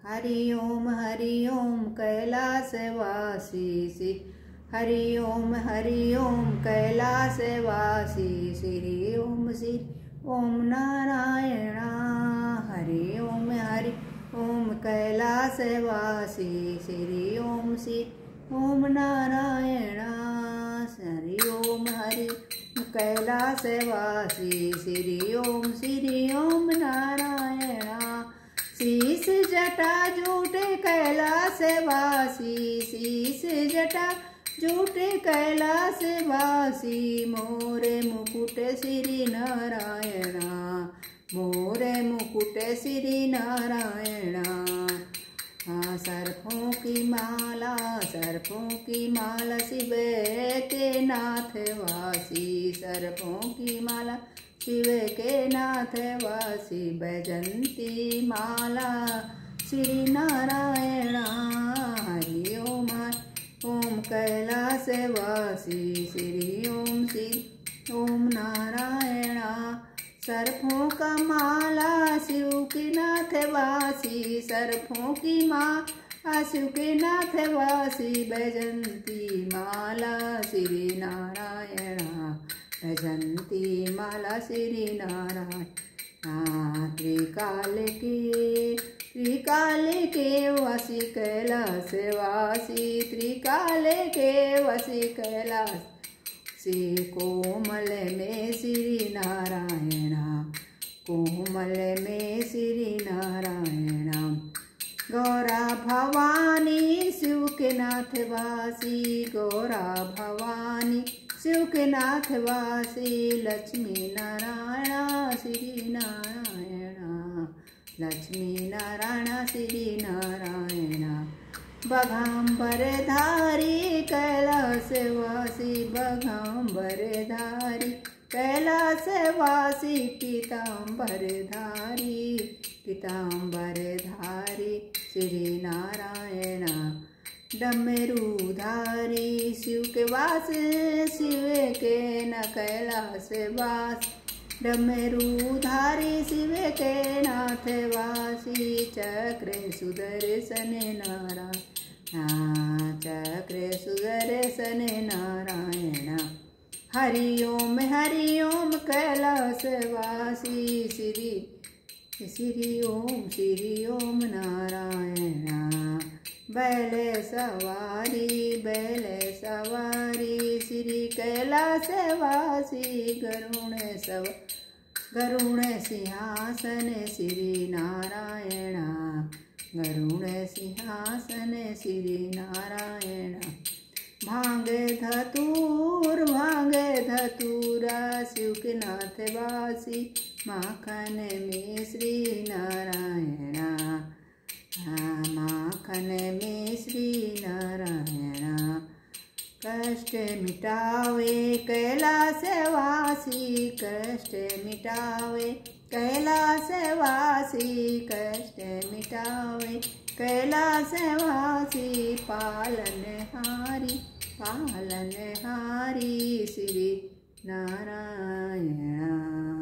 हरि ओम कैलासवासी श्री हरि ओम कैलासवासी श्री ओम नारायण हरि ओम कैलासवासी श्री ओम नारायण हरि ओम कैलासवासी श्री ओम नारायण शीश जटा जूटे कैलासवासी शीश जटा जूटे कैलासवासी मोरे मुकुट श्री नारायण मोरे मुकुट श्री नारायण सर्पों की माला शिव के नाथ वासी सर्पों की माला शिव के नाथ वासी बैजंती माला श्री नारायण हरि ओम कैलासवासी श्री ओम नारायण सर्पों का माला शिव के नाथ वासी सर्पों की माला शिव के नाथ वासी बैजंती माला श्री नारायण बैजंती माला श्री नारायण त्रिकाल के वासी कैलासवासी त्रिकाल के वासी कैलास श्री कोमल में श्री नारायण कोमल में श्री नारायण गौरा भवानी शिव के नाथ वासी गौरा भवानी शिव के नाथ वासी लक्ष्मी नारायण श्री नारायण लक्ष्मी नारायण श्री नारायण बघाम्बरधारी कैलासवासी बघाम्बरधारी कैलासवासी पीताम्बरधारी श्री नारायण डमरूधारी शिव के वास शिव के न कैलास वास डमरूधारी शिव के नाथ वासी चक्र सुदर्शन नारायण चक्र सुदर्शन नारायण हरि ओम कैलासवासी श्री ओम नारायण बैल सवारी श्री कैलासवासी गरुण सिंहासन श्री नारायण गरुण सिंहासन श्री नारायण भांग धतूरा शिव के नाथ वासी माखन में श्री नारायण माखन में श्री नारायण कष्ट मिटावे कैलासवासी कष्ट मिटावे कैलासवासी कष्ट मिटावे कैलासवासी पालनहारी श्री नारायण।